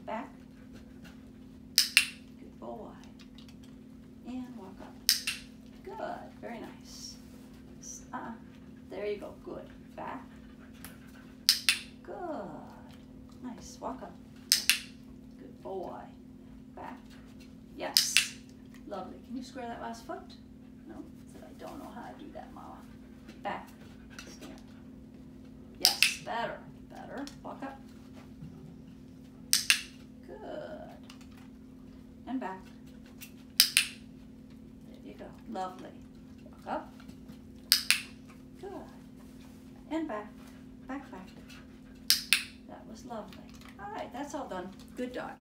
back. Good boy. And walk up. Good, very nice. There you go, good. Back. Good. Nice, walk up. Good boy. Back. Yes. Lovely. Can you square that last foot? No? Said I don't know how to do that, Mama. Back. Stand. Yes, better. Better. Walk up. Good. And back. There you go. Lovely. Walk up. Good. And back. Back, back. That was lovely. All right, that's all done. Good dog.